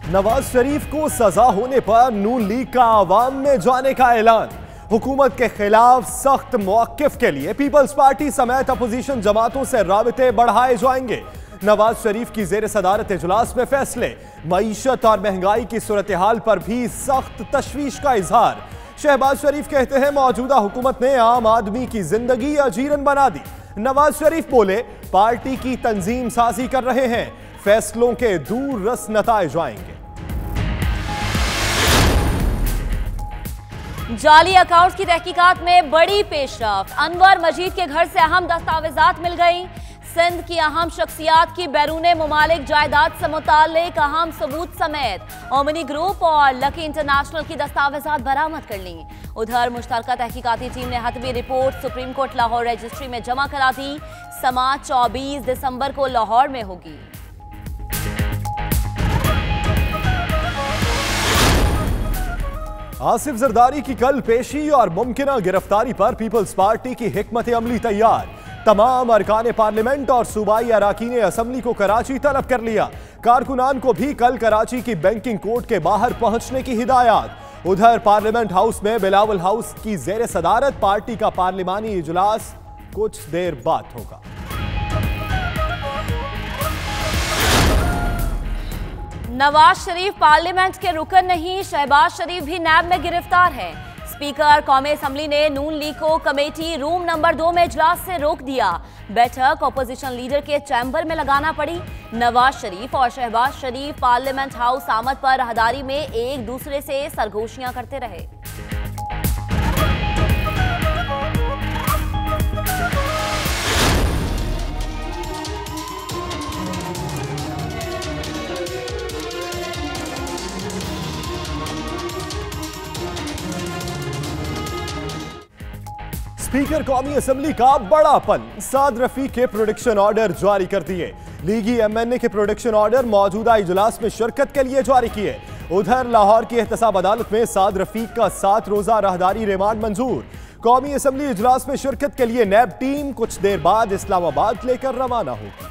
नवाज शरीफ को सजा होने पर नून लीग का आवाम में जाने का ऐलान। हुकूमत के खिलाफ सख्त मौक़िफ़ के लिए पीपल्स पार्टी समेत अपोजिशन जमातों से राबिते बढ़ाए जाएंगे। नवाज शरीफ की जेर सदारत इजलास में फैसले। मईशत और महंगाई की सूरत हाल पर भी सख्त तशवीश का इजहार। शहबाज शरीफ कहते हैं मौजूदा हुकूमत ने आम आदमी की जिंदगी अजीरन बना दी। नवाज शरीफ बोले पार्टी की तंजीम साजी कर रहे हैं, फैसलों के दूर रस नताइज आएंगे। जाली अकाउंट्स की तहकीकात में बड़ी पेशरफ्त। अनवर मजीद के घर से अहम दस्तावेजात मिल गई। सिंध की अहम शख्सियात की बैरूने मुमालिक जायदाद से मुताल्लिक अहम सबूत समेत ओमनी ग्रुप और लकी इंटरनेशनल की दस्तावेजात बरामद कर ली। उधर मुश्तरका तहकीकाती टीम ने हतमी report supreme court Lahore registry में जमा करा दी। समाअत 24 दिसंबर को लाहौर में होगी। आसिफ जरदारी की कल पेशी और मुमकिना गिरफ्तारी पर पीपल्स पार्टी की हिकमत अमली तैयार। तमाम अरकान पार्लियामेंट और सूबाई अराकीन असम्बली को कराची तलब कर लिया। कारकुनान को भी कल कराची की बैंकिंग कोर्ट के बाहर पहुंचने की हिदायत। उधर पार्लियामेंट हाउस में बिलावल हाउस की जेर सदारत पार्टी का पार्लिमानी इजलास कुछ देर बाद होगा। नवाज शरीफ पार्लियामेंट के रुकन नहीं, शहबाज शरीफ भी नैब में गिरफ्तार है। स्पीकर कौमी असम्बली ने नून लीग को कमेटी रूम नंबर 2 में इजलास से रोक दिया। बैठक अपोजिशन लीडर के चैम्बर में लगाना पड़ी। नवाज शरीफ और शहबाज शरीफ पार्लियामेंट हाउस आमद पर राहदारी में एक दूसरे से सरगोशियां करते रहे। स्पीकर कौमी असम्बली का बड़ापन। साद रफीक के प्रोडक्शन ऑर्डर जारी कर दिए। लीगी एमएनए के प्रोडक्शन ऑर्डर मौजूदा इजलास में शिरकत के लिए जारी किए। उधर लाहौर की एहतसाब अदालत में साद रफीक का 7 रोजा राहदारी रिमांड मंजूर। कौमी असम्बली इजलास में शिरकत के लिए नैब टीम कुछ देर बाद इस्लामाबाद लेकर रवाना होगी।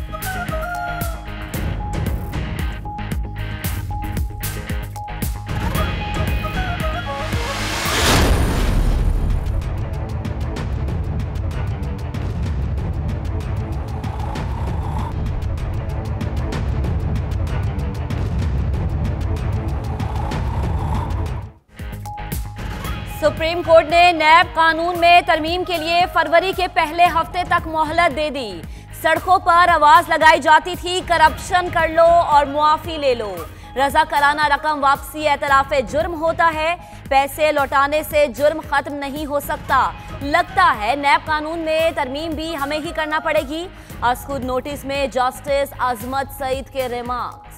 सुप्रीम कोर्ट ने नैब कानून में तरमीम के लिए फरवरी के पहले हफ्ते तक मोहलत दे दी। सड़कों पर आवाज लगाई जाती थी करप्शन कर लो और मुआफी ले लो। रजाकाराना रकम वापसी एतराफ जुर्म होता है। पैसे लौटाने से जुर्म खत्म नहीं हो सकता। लगता है नैब कानून में तरमीम भी हमें ही करना पड़ेगी। आज खुद नोटिस में जस्टिस अजमत सईद के रिमार्क्स।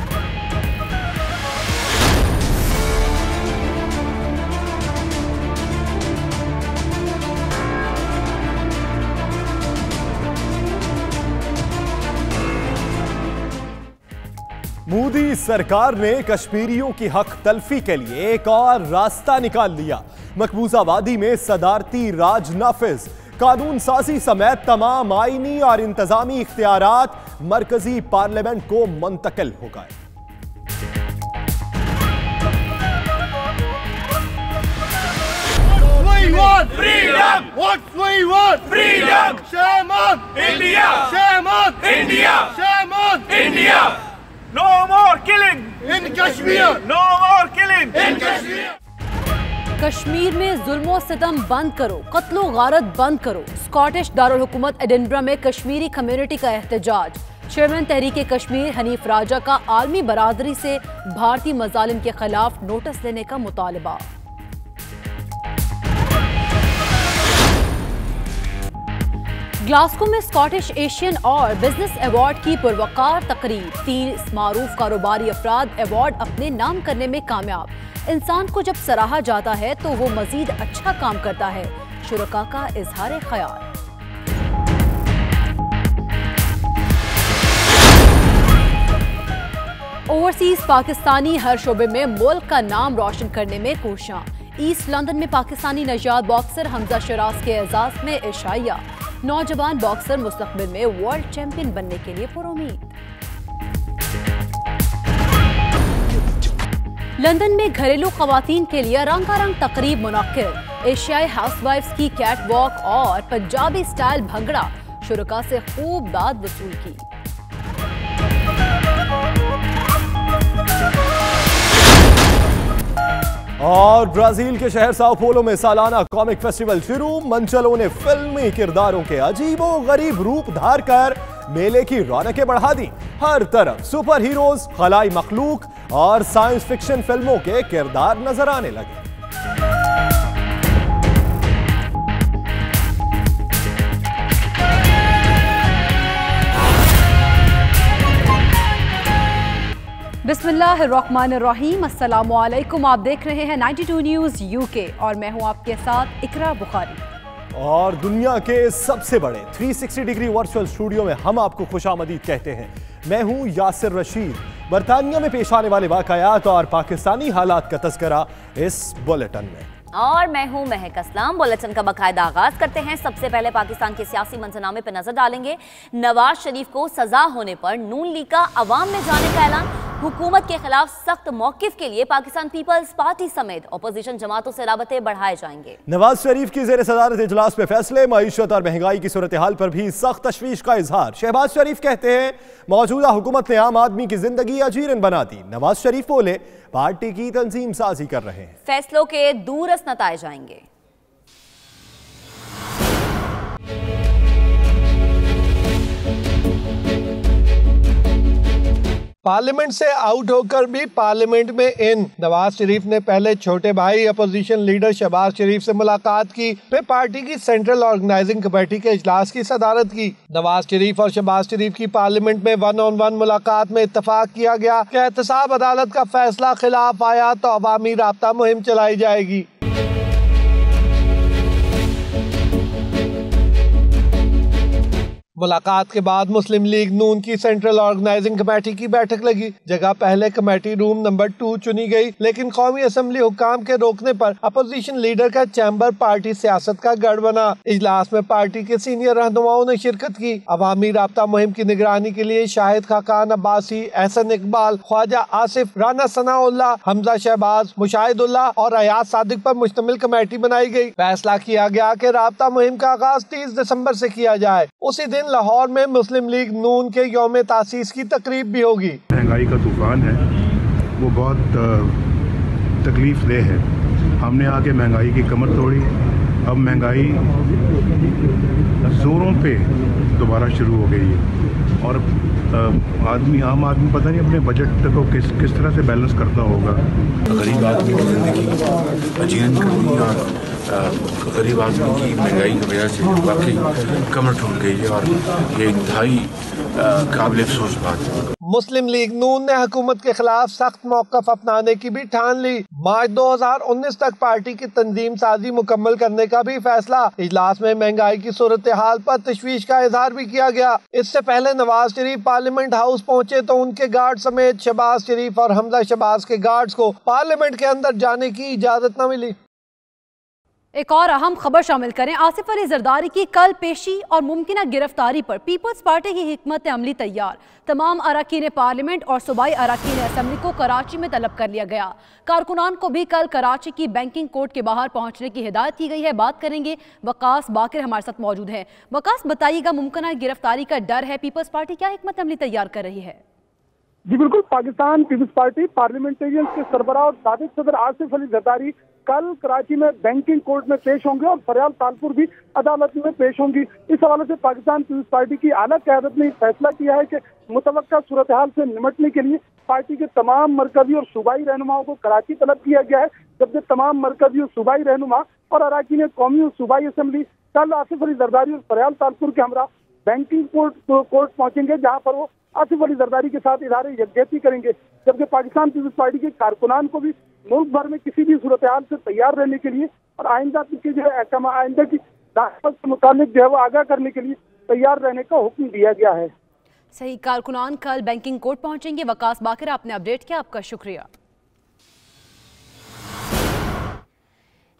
मोदी सरकार ने कश्मीरियों की हक तलफी के लिए एक और रास्ता निकाल लिया। मकबूजा वादी में सदारती राज नाफिज, कानून साजी समेत तमाम आईनी और इंतजामी इख्तियारात मरकजी पार्लियामेंट को मुंतकिल हो गए। Freedom! What we want? Freedom! Shame on India! Shame on India! Shame on India! No more killing in Kashmir! No more killing in Kashmir! Kashmir में जुल्मो सितम बंद करो, कत्लो गारत बंद करो। स्कॉटिश दारुल हुकूमत एडिनबरा में कश्मीरी कम्युनिटी का एहतजाज। चेयरमैन तहरीक कश्मीर हनीफ राजा का आलमी बरादरी से भारतीय मजालिम के खिलाफ नोटिस लेने का मुतालबा। ग्लासगो में स्कॉटिश एशियन और बिजनेस अवार्ड की पुरवकार तकरीब। 3 मारूफ कारोबारी अफराद अवार्ड अपने नाम करने में कामयाब। इंसान को जब सराहा जाता है तो वो मजीद अच्छा काम करता है। शुरका का इजहार ख्याल। ओवरसीज पाकिस्तानी हर शोबे में मुल्क का नाम रोशन करने में कोशियां। ईस्ट लंदन में पाकिस्तानी नजात बॉक्सर हमजा शराज के एजाज में इशाइया। नौजवान बॉक्सर मुस्तकबिल में वर्ल्ड चैंपियन बनने के लिए पुरुमीद। लंदन में घरेलू खवातीन के लिए रंगारंग तकरीब मुनक्किद, एशियाई हाउसवाइफ्स की कैट वॉक और पंजाबी स्टाइल भंगड़ा, शुरका से खूब दाद वसूल की। और ब्राजील के शहर साओ पोलो में सालाना कॉमिक फेस्टिवल शुरू। मंचलों ने फिल्मी किरदारों के अजीबो गरीब रूप धार कर मेले की रौनकें बढ़ा दी। हर तरफ सुपर हीरोज, खलाई मखलूक और साइंस फिक्शन फिल्मों के किरदार नजर आने लगे। बिस्मिल्लाहिर्रहमानिर्रहीम, अस्सलामुअलैकुम। आप देख रहे हैं 92 न्यूज़ यूके और मैं हूं आपके साथ इकरा बुखारी। और दुनिया के सबसे बड़े 360 डिग्री वर्चुअल स्टूडियो में हम आपको खुशामदीद कहते हैं। मैं हूं यासिर रशीद। बरतानिया में पेश आने वाले वाकयात और पाकिस्तानी हालात का तज़किरा इस बुलेटिन में। और मैं हूं महक असलम। बुलेटिन का बाकायदा आगाज करते हैं। सबसे पहले पाकिस्तान के सियासी मंजरनामे पर नजर डालेंगे। नवाज शरीफ को सजा होने पर नून लीग का अवाम में जाने का ऐलान। हुकूमत के खिलाफ सख्त मौकिफ के लिए पाकिस्तान पीपल्स पार्टी समेत अपोजिशन जमातों से राबते बढ़ाए जाएंगे। नवाज शरीफ की ज़ेर सदारत इजलास में फैसले। मईशत और महंगाई की सूरत हाल पर भी सख्त तशवीश का इजहार। शहबाज शरीफ कहते हैं मौजूदा हुकूमत ने आम आदमी की जिंदगी अजीरन बना दी। नवाज शरीफ बोले पार्टी की तंजीम साजी कर रहे हैं। फैसलों के दूरस नताए जाएंगे। पार्लियामेंट से आउट होकर भी पार्लियामेंट में इन। नवाज शरीफ ने पहले छोटे भाई अपोजिशन लीडर शहबाज शरीफ से मुलाकात की, फिर पार्टी की सेंट्रल ऑर्गेनाइजिंग कमेटी के इजलास की सदारत की। नवाज शरीफ और शहबाज शरीफ की पार्लियामेंट में 1-on-1 मुलाकात में इत्तफाक किया गया कि एहतसाब अदालत का फैसला खिलाफ आया तो अवामी राब्ता मुहिम चलाई जाएगी। मुलाकात के बाद मुस्लिम लीग नून की सेंट्रल ऑर्गेनाइजिंग कमेटी की बैठक लगी। जगह पहले कमेटी रूम नंबर 2 चुनी गई, लेकिन कौमी असम्बली हुकाम के रोकने पर अपोजिशन लीडर का चैम्बर पार्टी सियासत का गढ़ बना। इजलास में पार्टी के सीनियर रहनुमाओं ने शिरकत की। अवामी राब्ता मुहिम की निगरानी के लिए शाहिद खाकान अब्बासी, एहसन इकबाल, ख्वाजा आसिफ, राना सनाउल्लाह, हमजा शहबाज, मुशाहिदुल्लाह और अयाज सादिक पर मुश्तमिल कमेटी बनाई गई। फैसला किया गया कि राब्ता मुहिम का आगाज 30 दिसंबर से किया जाए। उसी दिन लाहौर में मुस्लिम लीग नून के यौम तासीस की तकरीब भी होगी। महंगाई का तूफान है, वो बहुत तकलीफ देह है। हमने आके महंगाई की कमर तोड़ी। अब महंगाई जोरों पे दोबारा शुरू हो गई है और आम आदमी पता नहीं अपने बजट को किस तरह से बैलेंस करता होगा। गरीब आदमी की ज़िंदगी अजीरन करनी और गरीब आदमी की महंगाई की वजह से वाकई कमर टूट गई है और ये इंतहाई काबिल अफसोस बात है। मुस्लिम लीग नून ने हुकूमत के खिलाफ सख्त मौक़िफ़ अपनाने की भी ठान ली। मार्च 2019 तक पार्टी की तंजीम साजी मुकम्मल करने का भी फैसला। इजलास में महंगाई की सूरत हाल पर तशवीश का इजहार भी किया गया। इससे पहले नवाज शरीफ पार्लियामेंट हाउस पहुंचे तो उनके गार्ड समेत शहबाज शरीफ और हमजा शहबाज के गार्ड्स को पार्लियामेंट के अंदर जाने की इजाजत न मिली। एक और अहम खबर शामिल करें। आसिफ अली जरदारी की कल पेशी और मुमकिन गिरफ्तारी पर पीपल्स पार्टी की हिकमत अमली तैयार। तमाम अरकान पार्लियामेंट और सूबाई अरकान असम्बली को कराची में तलब कर लिया गया। कारकुनान को भी कल कराची की बैंकिंग कोर्ट के बाहर पहुंचने की हिदायत की गई है। बात करेंगे, वकास बाकिर हमारे साथ मौजूद है। वकास, बताइएगा, मुमकिन गिरफ्तारी का डर है, पीपल्स पार्टी क्या हिकमत अमली तैयार कर रही है? जी बिल्कुल, पाकिस्तान पीपल्स पार्टी पार्लियामेंटेरियंस के सरबराह और साबिक सदर आसिफ अली जरदारी कल कराची में बैंकिंग कोर्ट में पेश होंगे और फरियाल तालपुर भी अदालत में पेश होंगी। इस हवाले से पाकिस्तान पीपल्स पार्टी की आला क़यादत ने फैसला किया है कि मुतवक्का सूरत हाल से निमटने के लिए पार्टी के तमाम मरकजी और सूबाई रहनुमाओं को कराची तलब किया गया है, जबकि तमाम मरकजी और सूबाई रहनुमा और अरकान कौमी और सूबाई असम्बली कल आसिफ अली जरदारी और फरियाल तालपुर के हमरा बैंकिंग कोर्ट पहुंचेंगे, जहाँ पर वो आसिफ अली जरदारी के साथ इदारे यकजहती करेंगे। जबकि पाकिस्तान पीपल्स पार्टी के कारकुनान को भी मुल्क भर में किसी भी सूरत हाल से तैयार रहने के लिए और आइंदा की जो है आइंदा की दाखिल से मुतालिक जो है वो आगाह करने के लिए तैयार रहने का हुक्म दिया गया है। सही, कारकुनान कल बैंकिंग कोर्ट पहुंचेंगे। वकास बाकिर, आपने अपडेट किया, आपका शुक्रिया।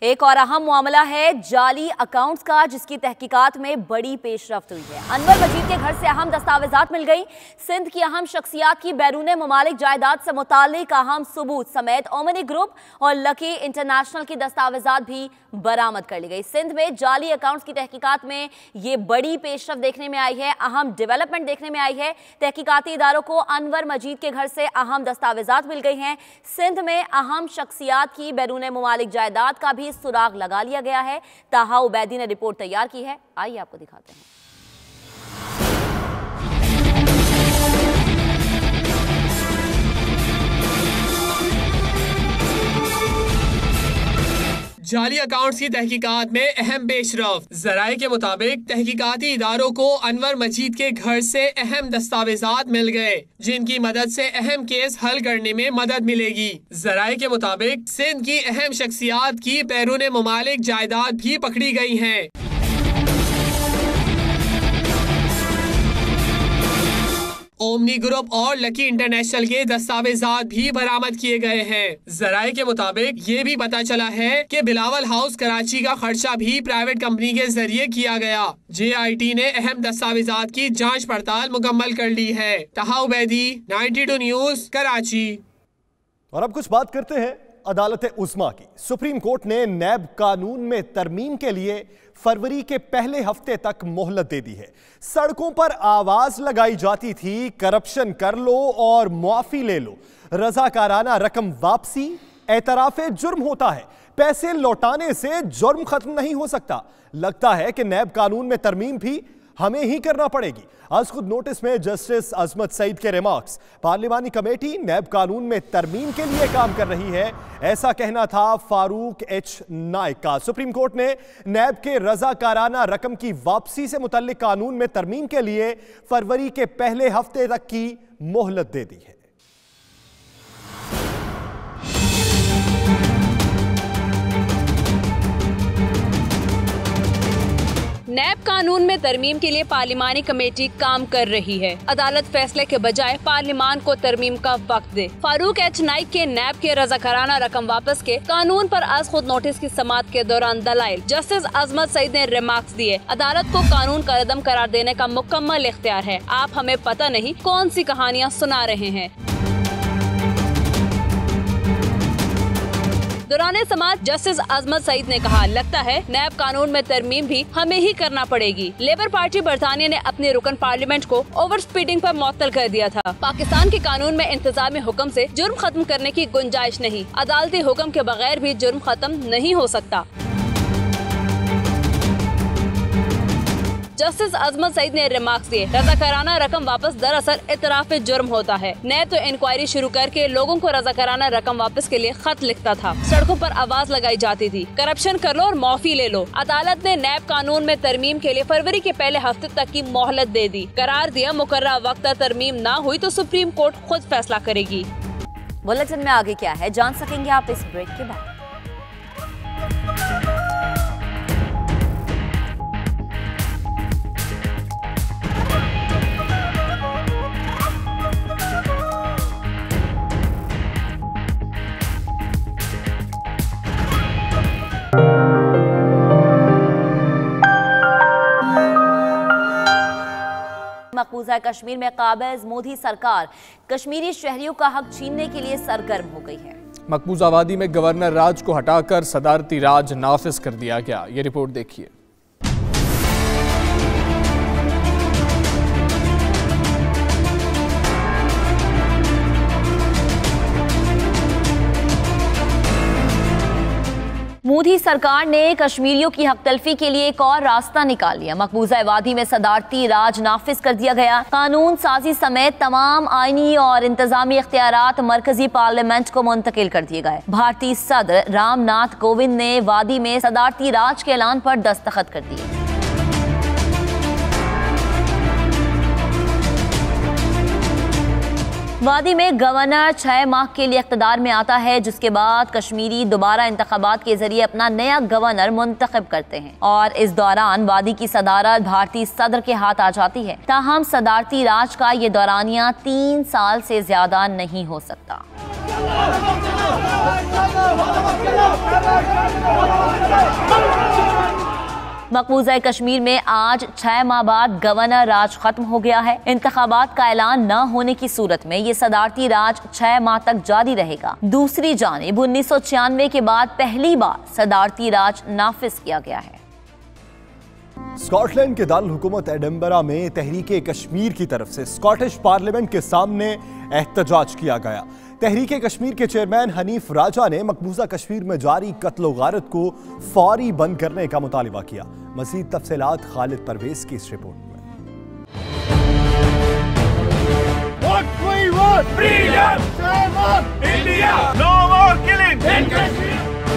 एक और अहम मामला है जाली अकाउंट्स का, जिसकी तहकीकात में बड़ी पेशरफ्त हुई है। अनवर मजीद के घर से अहम दस्तावेजात मिल गई। सिंध की अहम शख्सियात की बैरून ममालिक जायदाद से मुताल्लिक अहम सबूत समेत ओमनी ग्रुप और लकी इंटरनेशनल की दस्तावेजात भी बरामद कर ली गई। सिंध में जाली अकाउंट्स की तहकीकात में ये बड़ी पेशरफ्त देखने में आई है, अहम डेवलपमेंट देखने में आई है। तहकीकाती इदारों को अनवर मजीद के घर से अहम दस्तावेजात मिल गई हैं। सिंध में अहम शख्सियात की बैरून ममालिक जायदाद का भी सुराग लगा लिया गया है। ताहा उबैदी ने रिपोर्ट तैयार की है, आइए आपको दिखाते हैं। जाली अकाउंट्स की तहकीकात में अहम पेशरफ्त। ज़राए के मुताबिक तहकीकाती इदारों को अनवर मजीद के घर से अहम दस्तावेजात मिल गए, जिनकी मदद से अहम केस हल करने में मदद मिलेगी। ज़राए के मुताबिक सिंध की अहम शख्सियात की बैरून ममालिक जायदाद भी पकड़ी गई हैं। ओमनी ग्रुप और लकी इंटरनेशनल के दस्तावेजात भी बरामद किए गए हैं। ज़राए के मुताबिक ये भी पता चला है कि बिलावल हाउस कराची का खर्चा भी प्राइवेट कंपनी के जरिए किया गया। JIT ने अहम दस्तावेजात की जांच पड़ताल मुकम्मल कर ली है। ताहा उबैदी, 92 न्यूज़, कराची। और अब कुछ बात करते हैं अदालत उस्मा की। सुप्रीम कोर्ट ने नैब कानून में तरमीम के लिए फरवरी के पहले हफ्ते तक मोहलत दे दी है। सड़कों पर आवाज लगाई जाती थी, करप्शन कर लो और मुआफी ले लो। रजाकाराना रकम वापसी एतराफे जुर्म होता है, पैसे लौटाने से जुर्म खत्म नहीं हो सकता। लगता है कि नैब कानून में तरमीम भी हमें ही करना पड़ेगी। आज खुद नोटिस में जस्टिस अजमत सईद के रिमार्क्स। पार्लिमानी कमेटी नैब कानून में तरमीम के लिए काम कर रही है, ऐसा कहना था फारूक H नाइक का। सुप्रीम कोर्ट ने नैब के रजाकाराना रकम की वापसी से मुतल्लिक कानून में तरमीम के लिए फरवरी के पहले हफ्ते तक की मोहलत दे दी है। नैब कानून में तरमीम के लिए पार्लिमानी कमेटी काम कर रही है। अदालत फैसले के बजाय पार्लिमान को तरमीम का वक्त दे। फारूक H नाइक के नैब के रज़ाकाराना रकम वापस के कानून पर आज खुद नोटिस की समाअत के दौरान दलाइल जस्टिस अजमत सईद ने रिमार्क्स दिए। अदालत को कानून का रदम करार देने का मुकम्मल इख्तियार है। आप हमें पता नहीं कौन सी कहानियाँ सुना रहे हैं। दौरान समाअत जस्टिस अजमत सईद ने कहा, लगता है नैब कानून में तरमीम भी हमें ही करना पड़ेगी। लेबर पार्टी बरतानिया ने अपने रुकन पार्लियामेंट को ओवर स्पीडिंग पर मुअत्तल कर दिया था। पाकिस्तान के कानून में इंतजामी हुक्म से जुर्म खत्म करने की गुंजाइश नहीं। अदालती हुक्म के बगैर भी जुर्म खत्म नहीं हो सकता। जस्टिस अजमत सईद ने रिमार्क्स दिए, रज़ाकाराना रकम वापस दरअसल इतराफ़े जुर्म होता है। नैब तो इंक्वायरी शुरू करके लोगों को रज़ाकाराना रकम वापस के लिए खत लिखता था। सड़कों पर आवाज लगाई जाती थी, करप्शन कर लो और मुआफी ले लो। अदालत ने नैब कानून में तरमीम के लिए फरवरी के पहले हफ्ते तक की मोहलत दे दी। करार दिया मुकर्ररा वक्त तरमीम ना हुई तो सुप्रीम कोर्ट खुद फैसला करेगी। बुलेटिन में आगे क्या है जान सकेंगे आप इस ब्रेक के बाद। मकबूजा कश्मीर में काबिज मोदी सरकार कश्मीरी शहरियों का हक छीनने के लिए सरगर्म हो गई है। मकबूजा वादी में गवर्नर राज को हटाकर सदारती राज नाफिज कर दिया गया। ये रिपोर्ट देखिए। मोदी सरकार ने कश्मीरियों की हक तलफी के लिए एक और रास्ता निकाल लिया। मकबूजा वादी में सदारती राज नाफिज कर दिया गया। कानून साजी समेत तमाम आईनी और इंतजामी इख्तियारात मरकजी पार्लियामेंट को मुंतकिल कर दिए गए। भारतीय सदर रामनाथ कोविंद ने वादी में सदारती राज के ऐलान पर दस्तखत कर दिए। वादी में गवर्नर 6 माह के लिए इख्तिदार में आता है, जिसके बाद कश्मीरी दोबारा इंतखाबात के जरिए अपना नया गवर्नर मुंतखब करते हैं और इस दौरान वादी की सदारत भारतीय सदर के हाथ आ जाती है। ताहम सदारती राज का ये दौरानिया 3 साल से ज्यादा नहीं हो सकता। मकबूजा कश्मीर में आज 6 माह बाद गवर्नर राज खत्म हो गया है। इंतखाबात का ऐलान न होने की सूरत में ये सदारती राज 6 माह तक जारी रहेगा। दूसरी जानिब 1996 के बाद पहली बार सदारती राज नाफिज किया गया है। स्कॉटलैंड के दारुल हुकूमत एडिनबरा में तहरीके कश्मीर की तरफ से स्कॉटिश पार्लियामेंट के सामने एहतजाज किया गया। तहरीके कश्मीर के चेयरमैन हनीफ राजा ने मकबूजा कश्मीर में जारी कत्ल गारत को फौरी बंद करने का मुतालिबा किया। मजीद तफसीलात खालिद परवेज की इस रिपोर्ट में। What we want, freedom, shame on India, no more killing in Kashmir.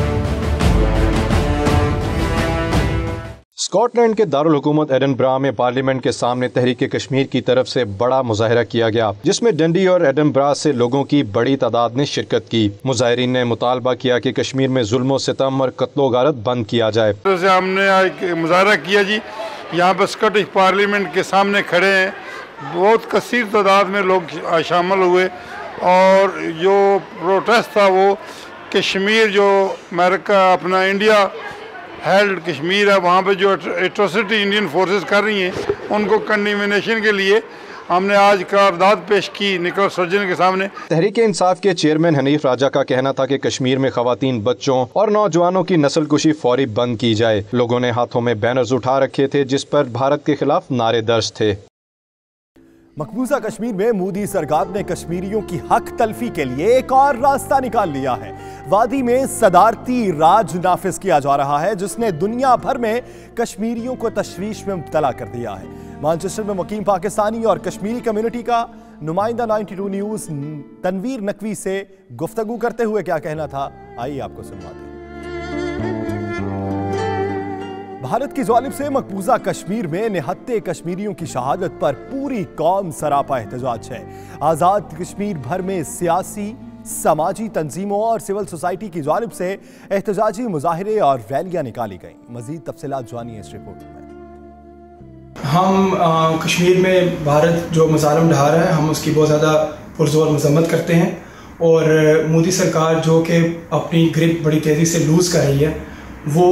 Scotland के दारुल हुकूमत एडिनबरा में पार्लियामेंट के सामने तहरीके कश्मीर की तरफ से बड़ा मुजाहरा किया गया, जिसमें डंडी और एडिनबरा से लोगों की बड़ी तादाद ने शिरकत की। मुजाहिरीन ने मुतालबा किया कि कश्मीर में जुल्म सितम और कत्लो गारत बंद किया जाए। हमने एक मुजाहरा किया जी, यहाँ पर स्कॉटिश पार्लियामेंट के सामने खड़े हैं, बहुत कसीर तादाद में लोग शामिल हुए और जो प्रोटेस्ट था वो कश्मीर जो अमेरिका अपना इंडिया हेल्ड कश्मीर है, वहाँ पे जो एट्रोसिटी इंडियन फोर्सेस कर रही हैं उनको कंडेमिनेशन के लिए हमने आज करारदाद पेश की निकोलस सर्जन के सामने। तहरीक इंसाफ के चेयरमैन हनीफ राजा का कहना था कि कश्मीर में खवातीन, बच्चों और नौजवानों की नस्ल कुशी फौरी बंद की जाए। लोगों ने हाथों में बैनर्स उठा रखे थे जिस पर भारत के खिलाफ नारे दर्ज थे। मकबूजा कश्मीर में मोदी सरकार ने कश्मीरियों की हक तलफी के लिए एक और रास्ता निकाल लिया है। वादी में सदारती राज नाफिज किया जा रहा है, जिसने दुनिया भर में कश्मीरियों को तशवीश में मुब्तला कर दिया है। मैनचेस्टर में मुकीम पाकिस्तानी और कश्मीरी कम्युनिटी का नुमाइंदा 92 न्यूज़ तनवीर नकवी से गुफ्तगू करते हुए क्या कहना था, आइए आपको सुनवाते हैं। भारत की जानिब से मकबूजा कश्मीर में निहत्ते कश्मीरियों की शहादत पर पूरी कौम सरापा एहतजाज है। आज़ाद कश्मीर भर में सियासी, समाजी तंजीमों और सिविल सोसाइटी की जानिब से एहतजाजी मुजाहिरे और रैलियां निकाली गईं। मजीद तफसीलात जानिए इस रिपोर्ट में। हम कश्मीर में भारत जो मज़ालिम ढा रहा है, हम उसकी बहुत ज़्यादा पुरजोर मजम्मत करते हैं और मोदी सरकार जो कि अपनी ग्रिप बड़ी तेज़ी से लूज़ कर रही है, वो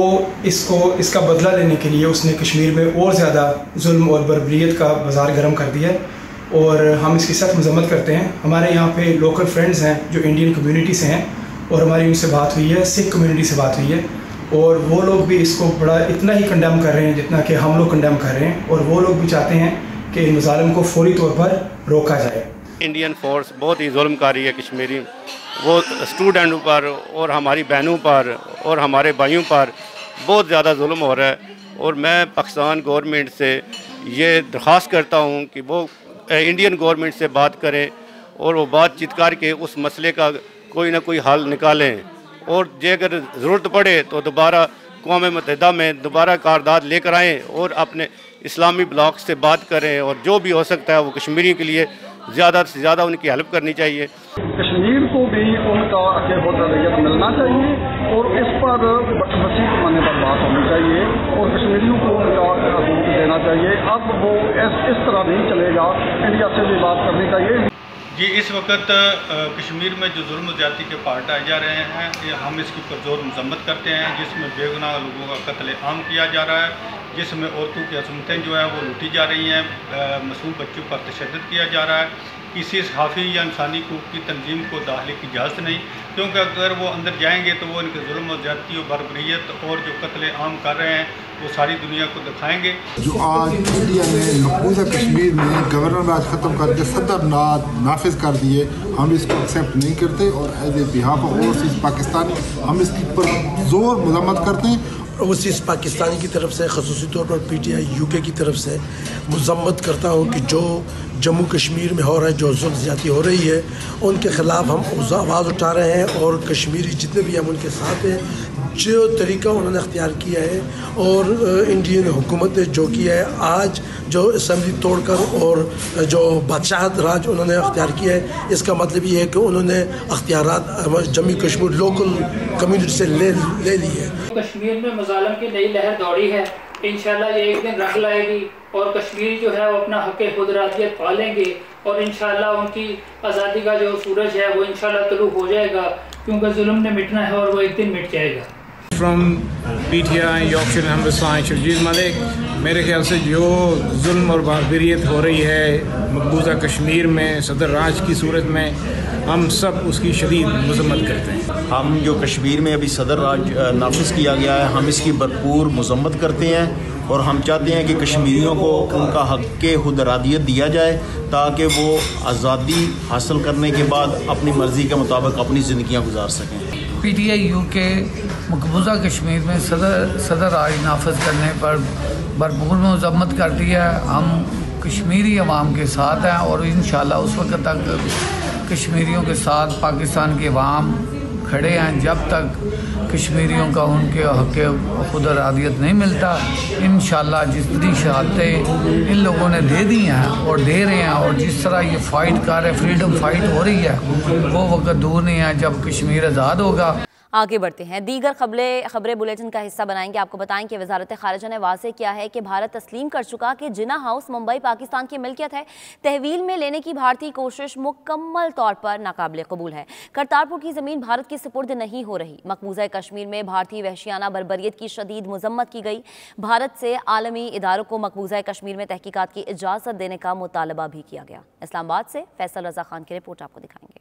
इसका बदला लेने के लिए उसने कश्मीर में और ज़्यादा जुल्म और बर्बरियत का बाजार गर्म कर दिया है और हम इसकी सख्त मजम्मत करते हैं। हमारे यहाँ पे लोकल फ्रेंड्स हैं जो इंडियन कम्युनिटी से हैं और हमारी उनसे बात हुई है, सिख कम्युनिटी से बात हुई है और वो लोग भी इसको बड़ा इतना ही कंडेम कर रहे हैं जितना कि हम लोग कंडेम कर रहे हैं और वो लोग भी चाहते हैं कि इन मुजालिम को फौरी तौर पर रोका जाए। इंडियन फोर्स बहुत ही जुल्म कर रही है कश्मीरी, वो स्टूडेंटों पर और हमारी बहनों पर और हमारे भाइयों पर बहुत ज़्यादा जुल्म हो रहा है और मैं पाकिस्तान गवर्नमेंट से ये दरख्वास्त करता हूँ कि वो इंडियन गवर्नमेंट से बात करें और वो बातचीत करके उस मसले का कोई ना कोई हल निकालें और जे अगर ज़रूरत पड़े तो दोबारा क़ौम मुत्तहिदा में दोबारा करारदाद लेकर आएँ और अपने इस्लामी ब्लॉक से बात करें और जो भी हो सकता है वो कश्मीरी के लिए ज़्यादा से ज़्यादा उनकी हेल्प करनी चाहिए। कश्मीर को भी उनका रैयत मिलना चाहिए और इस पर वसी पैमाने पर बात होनी चाहिए और कश्मीरियों को उनका हकूक़ देना चाहिए। अब वो इस तरह नहीं चलेगा, इंडिया से भी बात करनी चाहिए। जी, इस वक्त कश्मीर में जो जुल्म ज़्यादती के पार्ट आए जा रहे हैं, हम इसकी पुरजोर मजम्मत करते हैं, जिसमें बेगुनाह लोगों का कत्ल आम किया जा रहा है, जिसमें औरतों की असमतें जो है वो लूटी जा रही हैं, मासूम बच्चों पर तशद्दुद किया जा रहा है। किसी सहाफ़ी या इंसानी हकूक़ की तंजीम को दाखिले की इजाज़त नहीं, क्योंकि अगर वो अंदर जाएंगे तो वो इनके जुल्म और ज़्यादती और बर्बरियत और जो कत्ल आम कर रहे हैं वो सारी दुनिया को दिखाएंगे। जो आज इंडिया ने मकबूजा कश्मीर में गवर्नर राज ख़त्म करके सदर नाफिज कर दिए, हम इसको एक्सेप्ट नहीं करते और as a behalf of overseas Pakistani हम इसकी पर जोर मजम्मत करते हैं। ओवरसीज़ पाकिस्तानी की तरफ से ख़ुसूसी तौर पर PTI UK की तरफ से मजम्मत करता हूँ कि जो जम्मू कश्मीर में हो रहा है, जो जुल्म ज़्यादती हो रही है, उनके ख़िलाफ़ हम आवाज़ उठा रहे हैं और कश्मीरी जितने भी हम उनके साथ हैं। जो तरीका उन्होंने अख्तियार किया है और इंडियन हुकूमत ने जो किया है, आज जो असम्बली तोड़कर और जो बादशाहत राज उन्होंने अख्तियार किया है, इसका मतलब ये है कि उन्होंने अख्तियारात जम्मू कश्मीर लोकल कम्युनिटी से ले लिए है। कश्मीर में मज़ालिम की नई लहर दौड़ी है इंशाल्लाह ये एक दिन रख लाएगी और कश्मीरी जो है वो अपना हक़ खुदरातियत पालेंगे और इंशाल्लाह उनकी आज़ादी का जो सूरज है वो इंशाल्लाह तुलू हो जाएगा, क्योंकि जुल्म ने मिटना है और वो एक दिन मिट जाएगा। फ्रॉम PTI यॉर्कशायर हमदस्तान व्यूज़ मलिक, मेरे ख्याल से जो जुल्म और बारबरियत हो रही है मकबूजा कश्मीर में सदर राज की सूरत में, हम सब उसकी शदीद मजम्मत करते हैं। हम जो कश्मीर में अभी सदर राज नाफिज किया गया है, हम इसकी भरपूर मजम्मत करते हैं और हम चाहते हैं कि कश्मीरियों को उनका हक़ खुदरादियत दिया जाए ताकि वो आज़ादी हासिल करने के बाद अपनी मर्ज़ी के मुताबिक अपनी ज़िंदगियाँ गुजार सकें। PTI UK मकबूजा कश्मीर में सदर राज नाफिज करने पर भरपूर मजम्मत करती है। हम कश्मीरी अवाम के साथ हैं और इंशाल्लाह उस वक्त तक कश्मीरियों के साथ पाकिस्तान के अवाम खड़े हैं जब तक कश्मीरियों का उनके हक़ खुदरादियत नहीं मिलता। इंशाल्लाह जितनी शहादतें इन लोगों ने दे दी हैं और दे रहे हैं और जिस तरह ये फ़ाइट कर रहे, फ्रीडम फाइट हो रही है, वो वक्त दूर नहीं है जब कश्मीर आज़ाद होगा। आगे बढ़ते हैं, दीगर खबरें बुलेटिन का हिस्सा बनाएंगे। आपको बताएं कि वजारत ख़ारिजा ने वाज़े किया है कि भारत तस्लीम कर चुका कि जिना हाउस मुंबई पाकिस्तान की मिल्कियत है। तहवील में लेने की भारतीय कोशिश मुकम्मल तौर पर नाकाबिल कबूल है। करतारपुर की ज़मीन भारत की सुपुर्द नहीं हो रही। मकबूजा कश्मीर में भारतीय वहशियाना बर्बरियत की शदीद मजम्मत की गई। भारत से आलमी इदारों को मकबूजा कश्मीर में तहकीकात की इजाज़त देने का मुतालबा भी किया गया। इस्लामाबाद से फैसल रजा खान की रिपोर्ट आपको दिखाएंगे।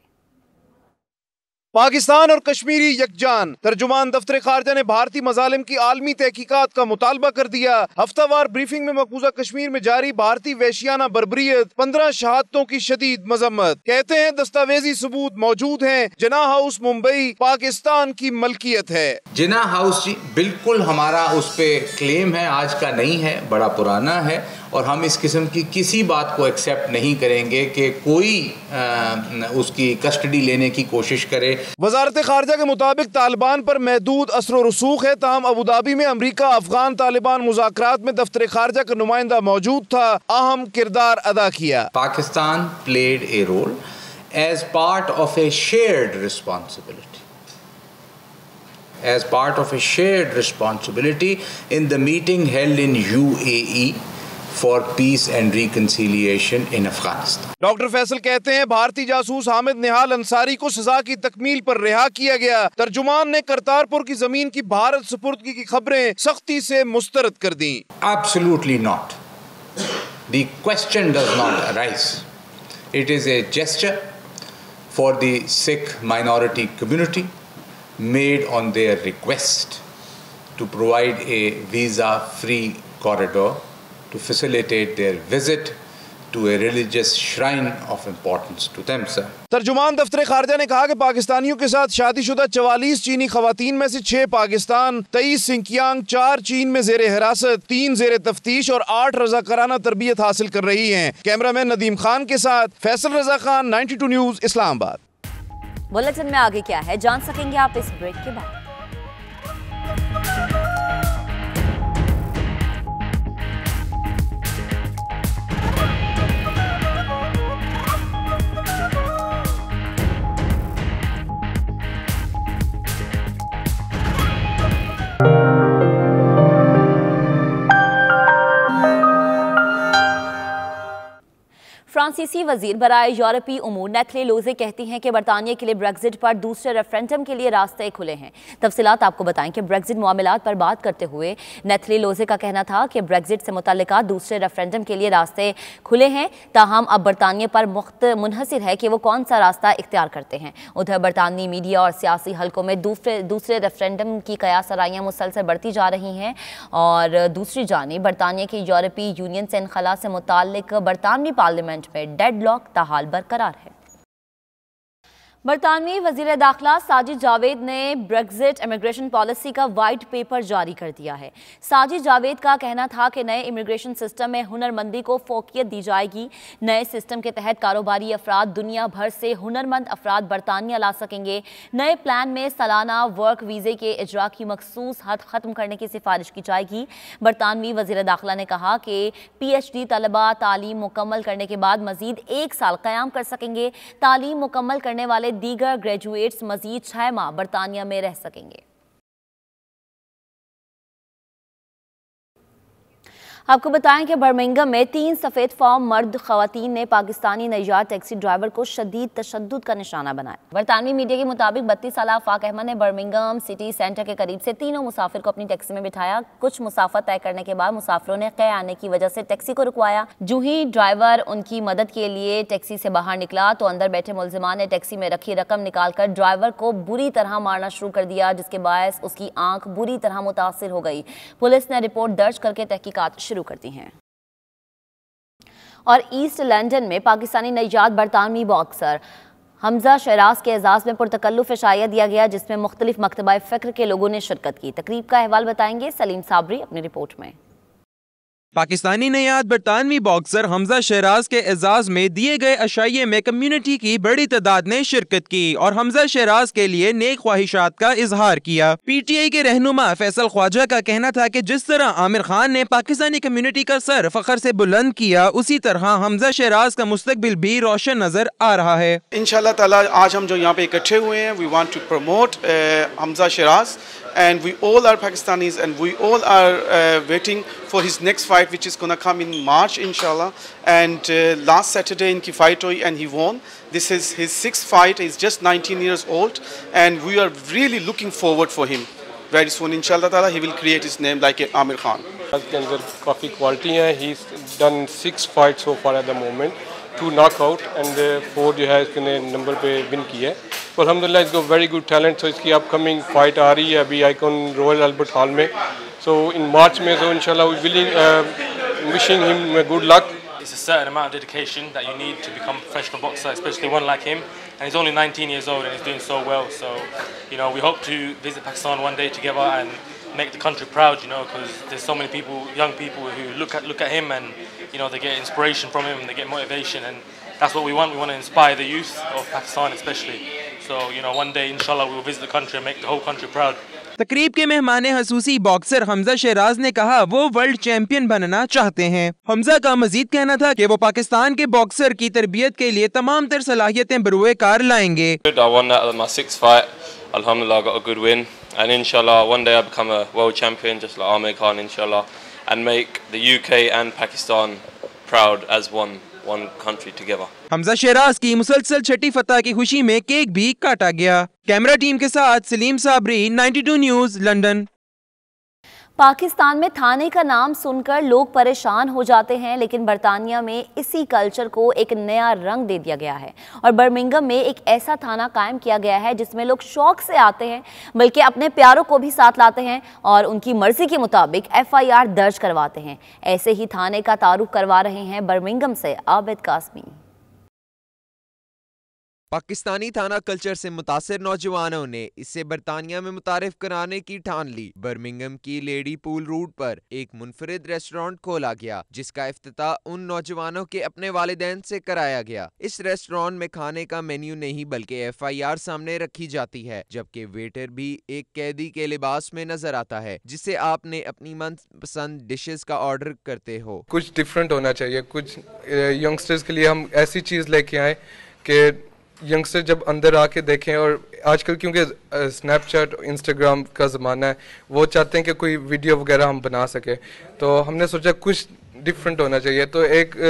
पाकिस्तान और कश्मीरी यकजान, तर्जुमान दफ्तर खारजा ने भारतीय मजालिम की आलमी तहकीकात का मुतालबा कर दिया। हफ्तावार ब्रीफिंग में मकबूजा कश्मीर में जारी भारतीय वहशियाना बर्बरियत, 15 शहादतों की शदीद मजम्मत। कहते हैं दस्तावेजी सबूत मौजूद हैं, जिना हाउस मुंबई पाकिस्तान की मलकियत है। जिना हाउस जी बिल्कुल हमारा उस पे क्लेम है, आज का नहीं है, बड़ा पुराना है और हम इस किस्म की किसी बात को एक्सेप्ट नहीं करेंगे कि कोई उसकी कस्टडी लेने की कोशिश करे। वजारत खारजा के मुताबिक तालिबान पर महदूद असर रसूख है, ताहम अबू धाबी में अमरीका अफगान तालिबान मुज़ाकरात में दफ्तर खारजा का नुमाइंदा मौजूद था, अहम किरदार अदा किया। Pakistan played a role as part of a shared responsibility in the meeting held in UAE for peace and reconciliation in Afghanistan. Doctor Faisal कहते हैं भारतीय जासूस हामिद निहाल अंसारी को सजा की तकमील पर रिहा किया गया। तर्जुमान ने करतारपुर की जमीन की भारत सुपुर्दगी की खबरें सख्ती से मुस्तरद कर दी। Absolutely not. The question does not arise. It is a gesture for the Sikh minority community made on their request to provide a visa-free corridor to facilitate their visit to a religious shrine of importance to them, sir. तर्जुमान दफ्तर खारजा ने कहा कि पाकिस्तानियों के साथ शादीशुदा 44 चीनी खवातीन में से 6 पाकिस्तान, 23 सिंकियांग, 4 चीन में जेर हिरासत, 3 जेर तफ्तीश और 8 रजाकाराना तरबियत हासिल कर रही हैं। कैमरामैन नदीम खान के साथ फैसल रजा खान, 92 न्यूज इस्लामाबाद। बुलेटिन में आगे क्या है जान सकेंगे आप इस ब्रेक के बाद। फ्रांसीसी वजीर बराए यूरोपीय उमूर नेथले लोजे कहती हैं कि बरतानिया के लिए ब्रेक्जिट पर दूसरे रेफरेंडम के लिए रास्ते खुले हैं। तफसीलात आपको बताएं कि ब्रेक्जिट मामलात पर बात करते हुए नेथले लोजे का कहना था कि ब्रेक्जिट से मुतल्लिका दूसरे रेफरेंडम के लिए रास्ते खुले हैं, ताहम अब बरतानिया पर मुनहसिर है कि वो कौन सा रास्ता इख्तियार करते हैं। उधर बरतानी मीडिया और सियासी हलकों में दूसरे रेफरेंडम की कयासराइयाँ मुसलसल बढ़ती जा रही हैं और दूसरी जानिब बरतानिया के यूरोपीय यूनियन से इनखला से मुताल्लिक बरतानवी पार्लियामेंट में डेडलॉक ताहाल बरकरार है। बरतानवी वजीर दाखिला साजिद जावेद ने ब्रेक्जिट इमिग्रेशन पॉलिसी का वाइट पेपर जारी कर दिया है। साजिद जावेद का कहना था कि नए इमिग्रेशन सिस्टम में हुनरमंदी को फोकियत दी जाएगी। नए सिस्टम के तहत कारोबारी अफराद दुनिया भर से हुनरमंद अफराद बरतानिया ला सकेंगे। नए प्लान में सालाना वर्क वीज़े के इजरा की मखसूस हद ख़त्म करने की सिफारिश की जाएगी। बरतानवी वजीर दाखिला ने कहा कि PhD तलबा तालीम मुकम्मल करने के बाद मजीद 1 साल क़याम कर सकेंगे। तालीम मुकम्मल करने वाले दीगर ग्रेजुएट्स मजीद 6 माह बरतानिया में रह सकेंगे। आपको बताएं कि बर्मिंघम में 3 सफ़ेद फॉर्म मर्द ख़वातीन ने पाकिस्तानी नैयार टैक्सी ड्राइवर को शदीद तशद्दुद का निशाना बनाया। बरतानवी मीडिया के मुताबिक 32 साला फाक अहमद ने बर्मिंघम सिटी सेंटर के करीब से तीनों मुसाफिर को अपनी टैक्सी में बिठाया। कुछ मुसाफा तय करने के बाद मुसाफिरों ने कै आने की वजह से टैक्सी को रुकवाया। जो ही ड्राइवर उनकी मदद के लिए टैक्सी से बाहर निकला तो अंदर बैठे मुलजिमान ने टैक्सी में रखी रकम निकालकर ड्राइवर को बुरी तरह मारना शुरू कर दिया, जिसके बायस उसकी आंख बुरी तरह मुतासिर हो गई। पुलिस ने रिपोर्ट दर्ज करके तहकीकात शुरू कर दी हैं। और ईस्ट लंदन में पाकिस्तानी नैयाद बरतानवी बॉक्सर हमजा शहराज के एजाज में पुरतकल्लुफ इशाया दिया गया, जिसमें मुख्तलिफ मकतबा फ़िक्र के लोगों ने शिरकत की। तकरीब का अहवाल बताएंगे सलीम साबरी अपनी रिपोर्ट में। पाकिस्तानी नैयाद बरतानवी बॉक्सर हमजा शहराज के एजाज में दिए गए अशाइये में कम्युनिटी की बड़ी तादाद ने शिरकत की और हमजा शहराज के लिए नेक ख्वाहिशात का इजहार किया। पीटीआई के रहनुमा फैसल ख्वाजा का कहना था कि जिस तरह आमिर खान ने पाकिस्तानी कम्युनिटी का सर फखर से बुलंद किया, उसी तरह हमजा शहराज का मुस्तकबिल भी रोशन नजर आ रहा है। इंशाल्लाह ताला आज हम जो यहाँ पे इकट्ठे हुए हैं, we want to promote Hamza Shahraz and we all are Pakistanis and we all are waiting for his next fight, which is gonna come in March inshallah. And last Saturday in fight huई and he won. This is his 6th fight. He's just 19 years old and we are really looking forward for him. Very soon inshallah taala he will create his name like Amir Khan. के अंदर काफ़ी quality है। He's done 6 fights so far at the moment, 2 knockout and 4 जो है इसने number पे win की है। तो अल्हम्दुलिल्लाह इसको वेरी गुड टैलेंट। तो इसकी अपकमिंग फाइट आ रही है अभी आइकॉन रॉयल अल्बर्ट हॉल में, सो इन मार्च में। तो इंशाल्लाह we willing wishing him good luck. It's a certain amount of dedication that you need to become a professional boxer, especially one like him. And he's only 19 years old and he's doing so well. So, you know, we hope to visit Pakistan one day together and make the country proud, you know, because there's so many people, young people who look at him and, you know, they get inspiration from him, they get motivation, and that's what we want. We want to inspire the youth of Pakistan especially. So, you know, one day, inshallah, we will visit the country and make the whole country proud. तकरीब के मेहमान हसूसी boxer Hamza Shahraj ने कहा वो world champion बनना चाहते हैं। हमजा का मजीद कहना था कि वो पाकिस्तान के बॉक्सर की तरबियत के लिए तमाम तर सलाहियतें बरूए कार लाएंगे। I won my 6th fight. Alhamdulillah, I got a good win, and inshallah one day I become a world champion just like Amir Khan, inshallah, and make the UK and Pakistan proud as one country together. Hamza Shahraz की मुसलसल छठी फतह की खुशी में cake भी काटा गया। Camera team के साथ सलीम साबरी, 92 न्यूज़, लंदन। पाकिस्तान में थाने का नाम सुनकर लोग परेशान हो जाते हैं, लेकिन बरतानिया में इसी कल्चर को एक नया रंग दे दिया गया है और बर्मिंघम में एक ऐसा थाना कायम किया गया है जिसमें लोग शौक से आते हैं, बल्कि अपने प्यारों को भी साथ लाते हैं और उनकी मर्जी के मुताबिक FIR दर्ज करवाते हैं। ऐसे ही थाने का तारुफ करवा रहे हैं बर्मिंघम से आबिद कासमी। पाकिस्तानी थाना कल्चर से मुतासिर नौजवानों ने इसे बरतानिया में मुतारिफ कराने की ठान ली। बर्मिंघम की लेडी पूल रूट पर एक मुनफरिद रेस्टोरेंट खोला गया, जिसका इफ्तिताह उन नौजवानों के अपने वालिदैन से कराया गया। इस रेस्टोरेंट में खाने का मेन्यू नहीं बल्कि FIR सामने रखी जाती है, जबकि वेटर भी एक कैदी के लिबास में नजर आता है, जिसे आपने अपनी मनपसंद डिशेस का ऑर्डर करते हो। कुछ डिफरेंट होना चाहिए। कुछ यंगस्टर्स के लिए हम ऐसी चीज़ लेके आए कि यंगस्टर जब अंदर आके देखें, और आजकल क्योंकि स्नैपचैट इंस्टाग्राम का ज़माना है, वो चाहते हैं कि कोई वीडियो वगैरह हम बना सकें, तो हमने सोचा कुछ डिफरेंट होना चाहिए। तो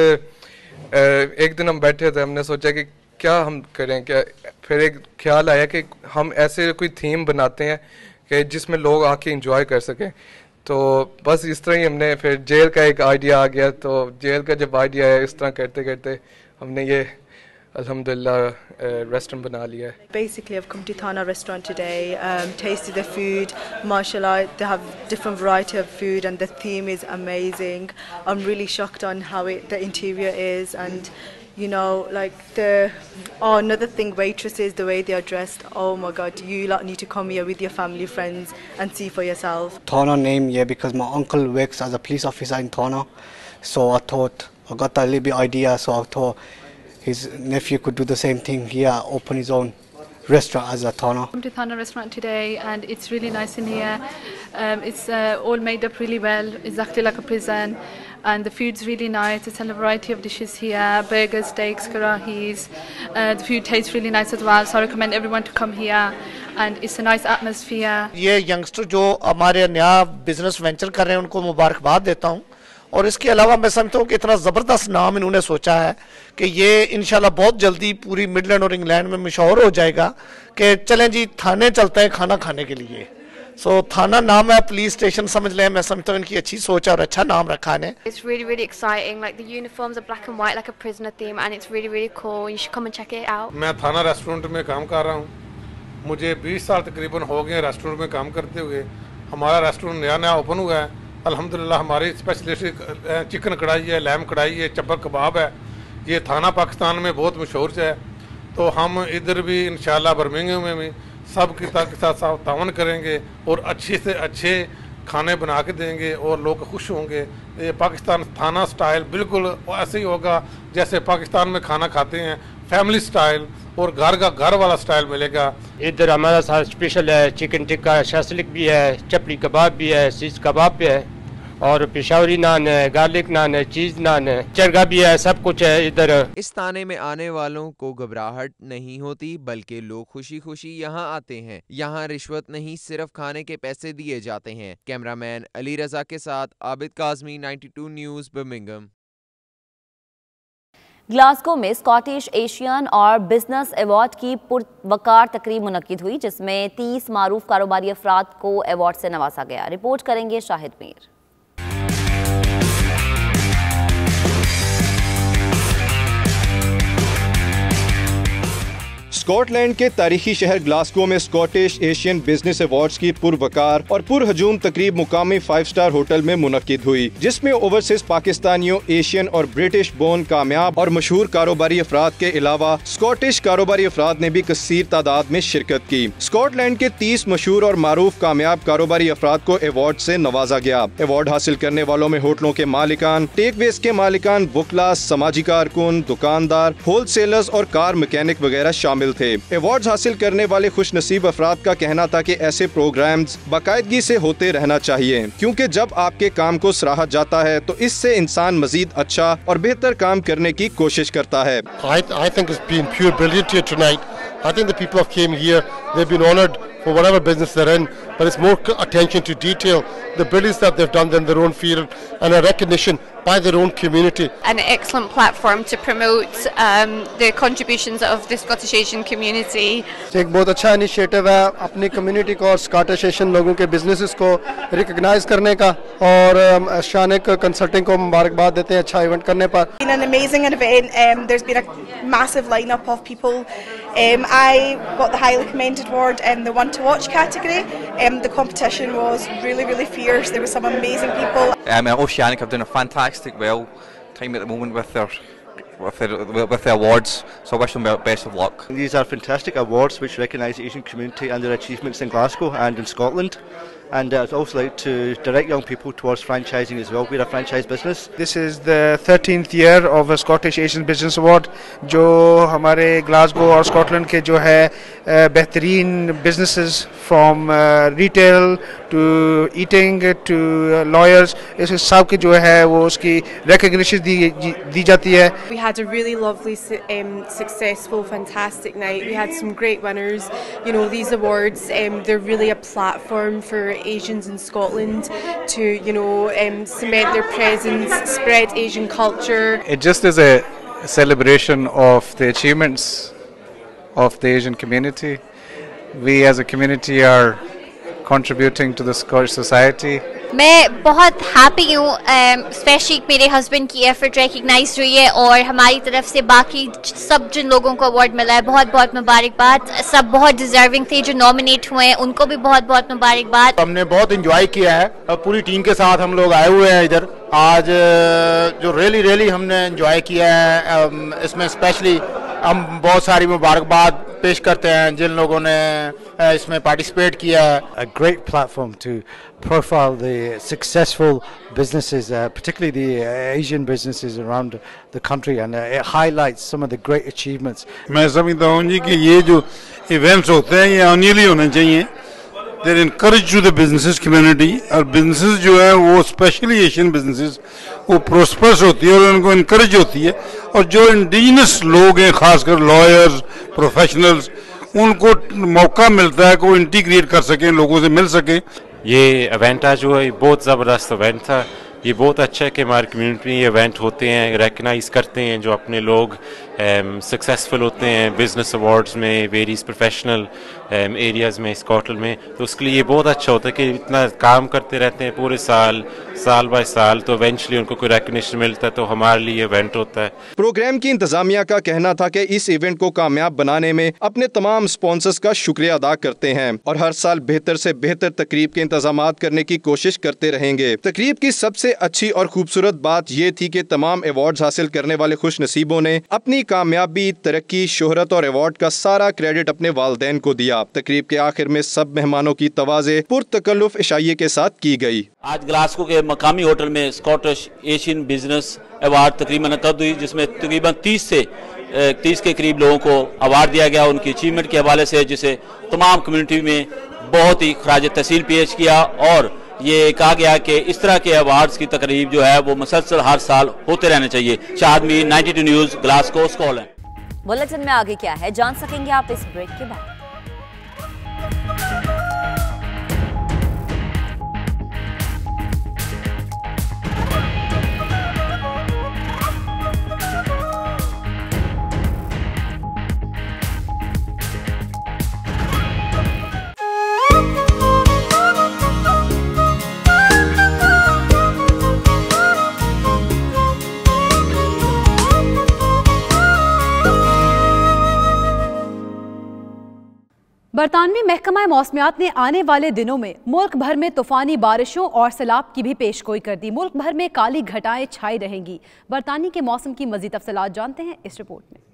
एक दिन हम बैठे थे, हमने सोचा कि क्या हम करें, क्या फिर एक ख्याल आया कि हम ऐसे कोई थीम बनाते हैं कि जिसमें लोग आके इंजॉय कर सकें। तो बस इस तरह ही हमने फिर जेल का एक आइडिया आ गया। तो जेल का जब आइडिया आया, इस तरह करते करते हमने ये Alhamdulillah restaurant bana liya hai. Basically I've come to Thana restaurant today, tasted the food, mashallah they have different variety of food and the theme is amazing. I'm really shocked on how the interior is, and you know, like another thing, waitresses, the way they are dressed, oh my god, you lot need to come here with your family, friends and see for yourself. Thana name because my uncle works as a police officer in Thana, so I thought I got that little bit idea, so I thought his nephew could do the same thing here, open his own restaurant as a Thana. I come to Thana restaurant today and it's really nice in here. It's all made up really well, exactly like a prison, and the food's really nice. It's a variety of dishes here, burgers, steaks, karahis. The food tastes really nice as well, so I recommend everyone to come here, and it's a nice atmosphere. ये youngster जो हमारे नया business venture कर रहे हैं उनको मुबारकबाद देता हूँ, और इसके अलावा मैं समझता हूँ कि इतना ज़बरदस्त नाम इन्होंने सोचा है कि ये इंशाल्लाह बहुत जल्दी पूरी मिडलैंड और इंग्लैंड में मशहूर हो जाएगा कि चलें जी थाने चलते हैं खाना खाने के लिए। सो थाना नाम है, पुलिस स्टेशन समझ लें। मैं समझता हूँ इनकी अच्छी सोच है और अच्छा नाम रखा है। It's really really exciting, like the uniforms are black and white like a prisoner theme and it's really really cool. You should come and check it out. मैं थाना रेस्टोरेंट में काम कर रहा हूँ, मुझे 20 साल तकरीबन हो गए रेस्टोरेंट में काम करते हुए। हमारा रेस्टोरेंट नया नया ओपन हुआ है, अल्हम्दुलिल्लाह। हमारी स्पेशलिस्ट चिकन कढ़ाई है, लैम कढ़ाई है, चब्बर कबाब है। ये थाना पाकिस्तान में बहुत मशहूर है, तो हम इधर भी इंशाल्लाह बर्मिंघम में भी सब के साथ तावन करेंगे और अच्छे से अच्छे खाने बना के देंगे और लोग खुश होंगे। ये पाकिस्तान थाना स्टाइल बिल्कुल ऐसे ही होगा जैसे पाकिस्तान में खाना खाते हैं, फैमिली स्टाइल और घर का घर वाला स्टाइल मिलेगा। इधर हमारा साथ स्पेशल है, चिकन टिक्का शासलिक भी है, चपली कबाब भी है, सीज कबाब भी है और पेशावरी नान है, गार्लिक नान है, चीज नान है, चरगा भी है, सब कुछ है इधर। इस ताने में आने वालों को घबराहट नहीं होती, बल्कि लोग खुशी खुशी यहाँ आते हैं। यहाँ रिश्वत नहीं, सिर्फ खाने के पैसे दिए जाते हैं। कैमरामैन अली रजा के साथ Abid Kazmi, 92 news, Birmingham. Glasgow में स्कॉटिश एशियन और बिजनेस अवार्ड की पुरवकार तकरीब मुनक्किद हुई, जिसमें 30 मारूफ कारोबारी अफराद को अवार्ड से नवाजा गया। रिपोर्ट करेंगे शाहिद मीर। स्कॉटलैंड के तारीखी शहर ग्लासगो में स्कॉटिश एशियन बिजनेस अवार्ड्स की पुरवकार और पुरहजूम तकरीब मुकामी 5 स्टार होटल में मुनक्किद हुई, जिसमें ओवरसीज पाकिस्तानियों, एशियन और ब्रिटिश बोर्न कामयाब और मशहूर कारोबारी अफराद के अलावा स्कॉटिश कारोबारी अफराद ने भी कसीर तादाद में शिरकत की। स्कॉटलैंड के 30 मशहूर और मारूफ कामयाब कारोबारी अफराद को अवार्ड से नवाजा गया। अवार्ड हासिल करने वालों में होटलों के मालिकान, टेकवेज के मालिकान, वकला, समाजी कारकुन, दुकानदार, होलसेलर्स और कार मैकेनिक वगैरह शामिल थे। अवार्ड्स हासिल करने वाले खुश नसीब अफराद का कहना था कि ऐसे प्रोग्राम्स बाकायदगी से होते रहना चाहिए, क्योंकि जब आपके काम को सराहा जाता है तो इससे इंसान मजीद अच्छा और बेहतर काम करने की कोशिश करता है। I think it's been pure brilliant here tonight. I think the people have came here, they've been honoured for whatever business they're in, but it's more attention to detail, the brilliance that they've done in their own field and a recognition by their own community. An excellent platform to promote the contributions of the Scottish Asian community. एक बहुत अच्छा initiative है अपनी community को और Scottish Asian लोगों के businesses को रिकॉग्नाइज करने का, और शानिक कंसल्टिंग को मुबारकबाद देते हैं अच्छा इवेंट करने पर। It's been an amazing event. There's been a massive lineup of people. I got the highly commended award in the one to watch category. The competition was really fierce. There were some amazing people. Oceanic have done a fantastic time at the moment with their awards, so I wish them best of luck. These are fantastic awards which recognise the Asian community and their achievements in Glasgow and in Scotland. And I'd also like to direct young people towards franchising as well. We're a franchise business. This is the 13th year of a Scottish Asian Business Award, जो हमारे Glasgow और Scotland के जो है बेहतरीन businesses from retail to eating to lawyers, इस सब के जो है वो उसकी recognition दी जाती है। We had a really lovely, successful, fantastic night. We had some great winners. You know, these awards, they're really a platform for Asians in Scotland to, you know, cement their presence, spread Asian culture. It just is a celebration of the achievements of the Asian community. We as a community are contributing to the Scottish society. मैं बहुत happy हूँ, specially मेरे husband की effort recognise हुई है और हमारी तरफ से बाकी सब जिन लोगों को अवार्ड मिला है बहुत बहुत मुबारकबाद। सब बहुत डिजर्विंग थे जो नॉमिनेट हुए हैं, उनको भी बहुत बहुत मुबारकबाद। हमने बहुत इंजॉय किया है, पूरी टीम के साथ हम लोग आए हुए हैं इधर आज, जो रियली हमने इंजॉय किया है। इसमें स्पेशली हम बहुत सारी मुबारकबाद पेश करते हैं जिन लोगों ने इसमें पार्टिसिपेट किया है। A great platform to profile the successful businesses, particularly the Asian businesses around the country, and it highlights some of the great achievements. मैं समझता हूँ जी कि ये जो इवेंट्स होते हैं ये annually होने चाहिए। They encourage to the businesses community, और businesses जो है वो स्पेशली एशियन businesses वो prosperous होती है और उनको encourage होती है, और जो इंडिजिनस लोग हैं खासकर lawyers, professionals, उनको मौका मिलता है कि वो इंटीग्रेट कर सकें, लोगों से मिल सकें। ये इवेंट है जो है बहुत ज़बरदस्त इवेंट था, ये बहुत अच्छा है कि हमारी कम्युनिटी में ये इवेंट होते हैं, रिकगनाइज करते हैं जो अपने लोग सक्सेसफुल होते हैं बिजनेस अवार्ड्स में, वेरियस प्रोफेशनल एरियाज़ में स्कॉटलैंड में। तो उसके लिए ये बहुत अच्छा होता है कि इतना काम करते रहते हैं पूरे साल बाय साल, तो इवेंचुअली उनको कोई रिकग्निशन मिलता है, तो हमारे लिए इवेंट होता है। प्रोग्राम की इंतजामिया का कहना था कि इस इवेंट को कामयाब बनाने में अपने तमाम स्पॉन्सर्स का शुक्रिया अदा करते हैं और हर साल बेहतर से बेहतर तकरीब के इंतजामात करने की कोशिश करते रहेंगे। तकरीब की सबसे अच्छी और खूबसूरत बात ये थी कि तमाम अवार्ड्स हासिल करने वाले खुश नसीबों ने अपनी कामयाबी, तरक्की, शोहरत और अवार्ड का सारा क्रेडिट अपने वालिदैन को दिया। तकरीब के आखिर में सब मेहमानों की तवाज़े पुरतकल्लुफ इशाइये के साथ की गई। आज ग्लासगो के मकामी होटल में स्कॉटिश एशियन बिजनेस अवार्ड तकरीबन मुनक़्क़द हुई, जिसमें तकरीबन 30 के करीब लोगों को अवार्ड दिया गया उनकी अचीवमेंट के हवाले से, जिसे तमाम कम्युनिटी में बहुत ही खराज तहसील पेश किया। और ये कहा गया कि इस तरह के अवार्ड्स की तकरीब जो है वो मुसलसल हर साल होते रहने चाहिए। Shad Mir, 92 news, Glasgow, Scotland. Bulletin में आगे क्या है जान सकेंगे आप इस ब्रेक के बाद। बरतानवी महकमा मौसमियात ने आने वाले दिनों में मुल्क भर में तूफानी बारिशों और सैलाब की भी पेशगोई कर दी। मुल्क भर में काली घटाएं छाई रहेंगी। बरतानी के मौसम की मजीद तफसीलात जानते हैं इस रिपोर्ट में।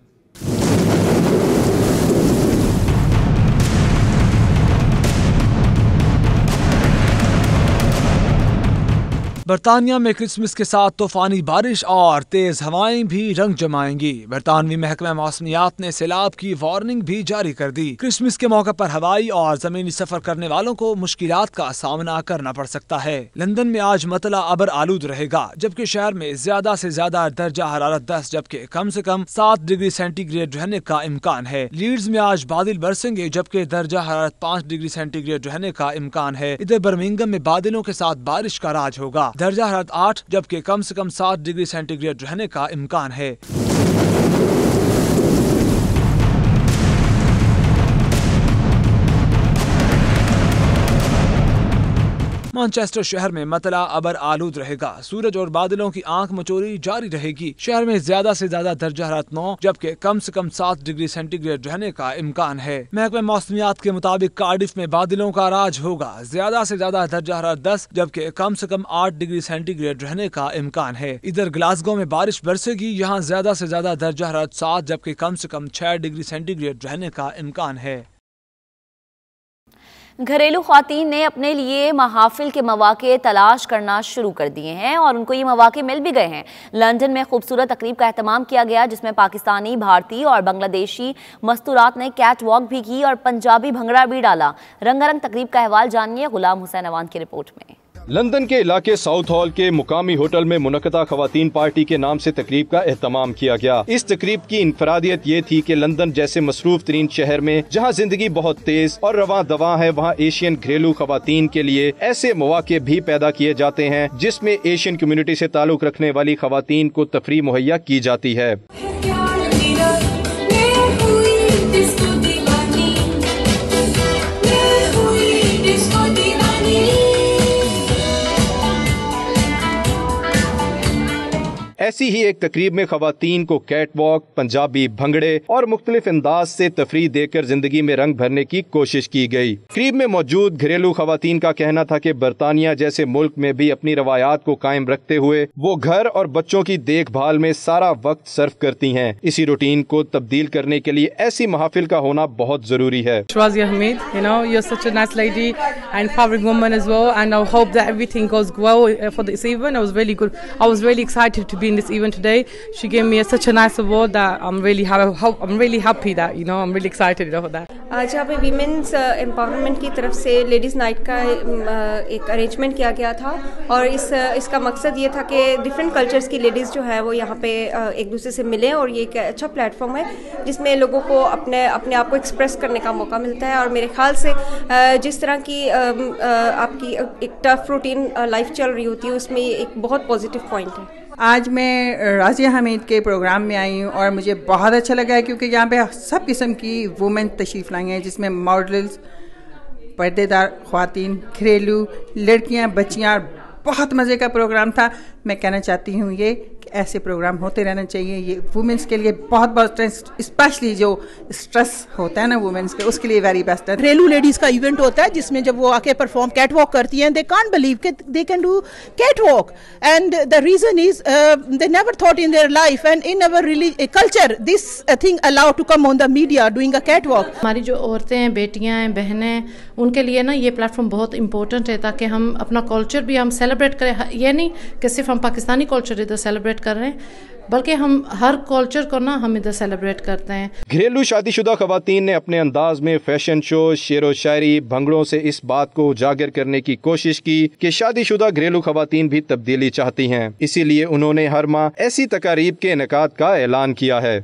बरतानिया में क्रिसमस के साथ तूफानी बारिश और तेज हवाएं भी रंग जमाएंगी। बरतानवी महकमा मौसमियात ने सैलाब की वार्निंग भी जारी कर दी। क्रिसमस के मौके पर हवाई और जमीनी सफर करने वालों को मुश्किलात का सामना करना पड़ सकता है। लंदन में आज मतला अबर आलूद रहेगा, जबकि शहर में ज्यादा से ज्यादा दर्जा हरारत 10 जबकि कम से कम 7 डिग्री सेंटीग्रेड रहने का इम्कान है। लीड्स में आज बादल बरसेंगे, जबकि दर्जा हरारत 5 डिग्री सेंटीग्रेड रहने का इम्कान है। इधर बर्मिंघम में बादलों के साथ बारिश का राज होगा। दर्जा हरारत 8 जबकि कम से कम 7 डिग्री सेंटीग्रेड रहने का इम्कान है। मैनचेस्टर शहर में मतला अबर आलूद रहेगा। सूरज और बादलों की आंख मचोरी जारी रहेगी। शहर में ज्यादा से ज्यादा दर्जा हरारत 9 जबकि कम से कम 7 डिग्री सेंटीग्रेड रहने का इम्कान है। महकमा मौसमियात के मुताबिक कार्डिफ में बादलों का राज होगा। ज्यादा से ज्यादा दर्जा हरारत 10 जबकि कम से कम 8 डिग्री सेंटीग्रेड रहने का इम्कान है। इधर ग्लासगो में बारिश बरसेगी। यहाँ ज्यादा से ज्यादा दर्जा हरारत 7 जबकि कम से कम 6 डिग्री सेंटीग्रेड रहने का इम्कान है। घरेलू ख्वातीन ने अपने लिए महाफिल के मौके तलाश करना शुरू कर दिए हैं और उनको ये मौके मिल भी गए हैं। लंदन में खूबसूरत तकरीब का एहतमाम किया गया, जिसमें पाकिस्तानी, भारतीय और बांग्लादेशी मस्तूरात ने कैट वॉक भी की और पंजाबी भंगड़ा भी डाला। रंगारंग तकरीब का अहवाल जानिए गुलाम हुसैन अवान की रिपोर्ट में। लंदन के इलाके साउथ हॉल के मुकामी होटल में मुनक़दा ख़वातीन पार्टी के नाम से तकरीब का एहतमाम किया गया। इस तकरीब की इनफरादियत ये थी कि लंदन जैसे मसरूफ तरीन शहर में जहाँ जिंदगी बहुत तेज और रवां दवा है, वहाँ एशियन घरेलू ख़वातीन के लिए ऐसे मौके भी पैदा किए जाते हैं जिसमें एशियन कम्युनिटी से ताल्लुक रखने वाली ख़वातीन को तफरीह मुहैया की जाती है। ऐसी ही एक तकरीब में ख़वातीन को कैट वॉक, पंजाबी भंगड़े और मुख्तलिफ अंदाज से तफरीह देकर जिंदगी में रंग भरने की कोशिश की गई। तकरीब में मौजूद घरेलू ख़वातीन का कहना था कि बरतानिया जैसे मुल्क में भी अपनी रवायात को कायम रखते हुए वो घर और बच्चों की देखभाल में सारा वक्त सर्फ करती हैं। इसी रूटीन को तब्दील करने के लिए ऐसी महफिल का होना बहुत जरूरी है। this event today. She gave me such a nice award that I'm really happy that I'm really excited for that. आज यहाँ पे वीमेंस एम्पावरमेंट की तरफ से लेडीज़ नाइट का एक अरेंजमेंट किया गया था और इसका मकसद ये था कि डिफरेंट कल्चर्स की लेडीज़ जो है वो यहाँ पे एक दूसरे से मिलें और ये एक अच्छा प्लेटफॉर्म है जिसमें लोगों को अपने आप को एक्सप्रेस करने का मौका मिलता है और मेरे ख्याल से जिस तरह की आपकी एक टफ रूटीन लाइफ चल रही होती है उसमें एक बहुत पॉजिटिव पॉइंट है। आज मैं राजिया हमीद के प्रोग्राम में आई हूँ और मुझे बहुत अच्छा लगा है क्योंकि यहाँ पे सब किस्म की वुमेन तशरीफ़ लाई हैं जिसमें मॉडल्स, पर्देदार ख्वातीन, घरेलू लड़कियाँ, बच्चियाँ। बहुत मज़े का प्रोग्राम था। मैं कहना चाहती हूँ ये कि ऐसे प्रोग्राम होते रहना चाहिए। ये वुमेंस के लिए बहुत स्पेशली जो स्ट्रेस होता है ना वुमेंस के, उसके लिए वेरी बेस्ट है। घरेलू लेडीज़ का इवेंट होता है जिसमें जब वो आके परफॉर्म कैट वॉक करती हैं, दे कांट बिलीव कि they can do cat walk and the reason is they never thought in their life and in our culture this thing allowed to come on the media doing a cat walk. हमारी जो औरतें हैं, बेटियां हैं, बहनें हैं, उनके लिए ना ये प्लेटफॉर्म बहुत इंपॉर्टेंट है ताकि हम अपना कल्चर भी हम सेलिब्रेट करें। ये नहीं कि सिर्फ हम पाकिस्तानी कल्चर इधर सेलिब्रेट कर रहे हैं बल्कि हम हर कल्चर को ना हम इधर सेलिब्रेट करते हैं। घरेलू शादीशुदा खवातीन ने अपने अंदाज में फैशन शो, शेरो शायरी, भंगड़ों से इस बात को उजागर करने की कोशिश की कि शादीशुदा घरेलू खवातीन भी तब्दीली चाहती हैं। इसीलिए उन्होंने हर माह ऐसी तकारीब के इनेकाद का ऐलान किया है।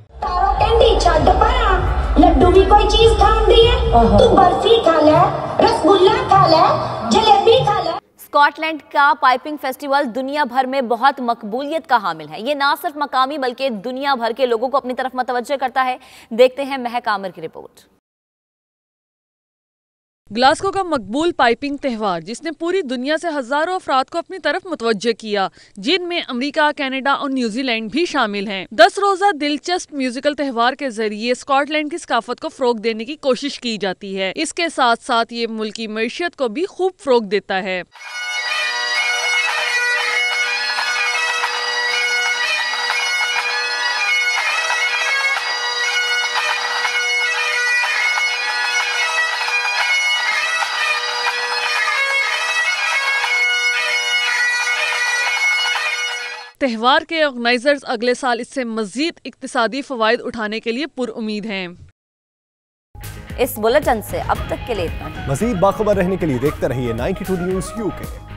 लड्डू भी कोई चीज खाती है, तू बर्फी खा ले, रसगुल्ला खा ले, जलेबी खा ले। स्कॉटलैंड का पाइपिंग फेस्टिवल दुनिया भर में बहुत मकबूलियत का हामिल है। ये ना सिर्फ मकामी बल्कि दुनिया भर के लोगों को अपनी तरफ मतवज्जह करता है। देखते हैं महक आमिर की रिपोर्ट। ग्लासगो का मकबूल पाइपिंग त्यौहार जिसने पूरी दुनिया से हजारों अफराद को अपनी तरफ मुतवज्जह किया, जिनमें अमेरिका, कनाडा और न्यूजीलैंड भी शामिल हैं। 10 रोजा दिलचस्प म्यूजिकल त्यौहार के जरिए स्कॉटलैंड की सकाफत को फरोग देने की कोशिश की जाती है। इसके साथ साथ ये मुल्क की मईशत को भी खूब फरोग देता है। त्यौहार के ऑर्गेनाइजर्स अगले साल इससे मजीद इक्तिसादी फवायद उठाने के लिए पुरउम्मीद हैं। इस बुलेटिन से अब तक के लिए इतना ही। मजीद बाखबर रहने के लिए देखते रहिए 92 न्यूज़ यूके।